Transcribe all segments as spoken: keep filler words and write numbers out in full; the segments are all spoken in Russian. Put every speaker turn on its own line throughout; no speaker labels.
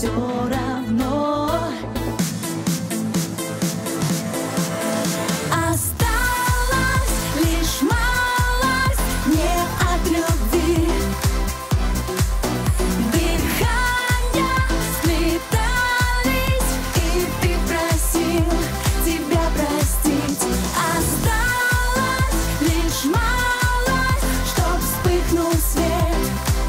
все равно. Осталась лишь малость мне от любви. Дыхания слетались, и ты просил тебя простить. Осталась лишь малость, чтоб вспыхнул свет.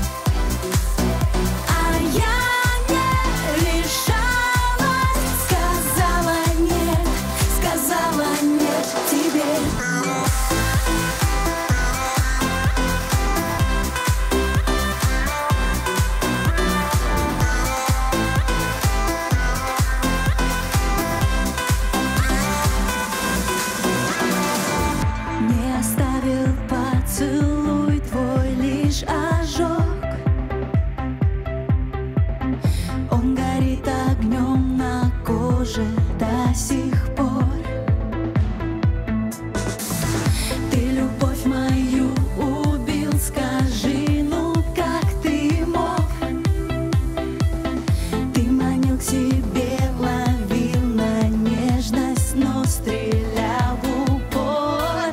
А я не решалась, сказала нет, сказала нет тебе. Не оставил поцелуй твой лишь ожог. Он горит огнем на коже до сих пор. Ты любовь мою убил, скажи, ну как ты мог? Ты манил к себе, ловил на нежность, но стрелял в упор.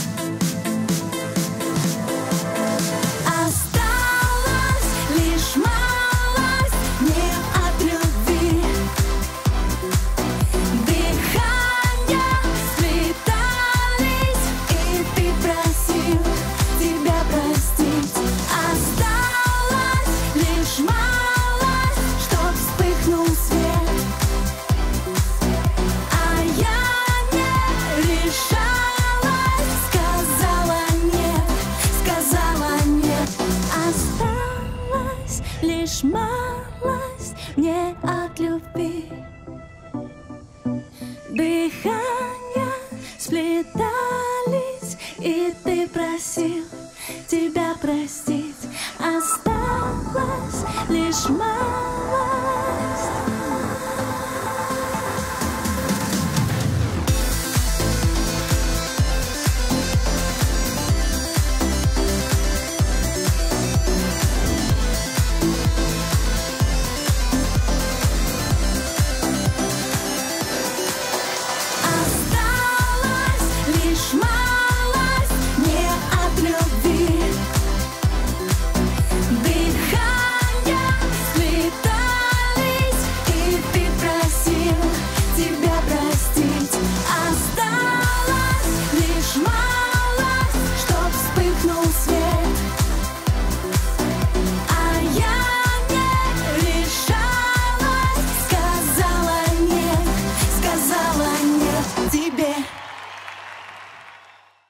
Осталась лишь малость мне от любви. Дыхания слетались, и ты просил тебя простить. Осталась лишь малость, чтоб вспыхнул свет. А я не решалась, сказала нет, сказала нет. Осталась лишь малость мне от любви.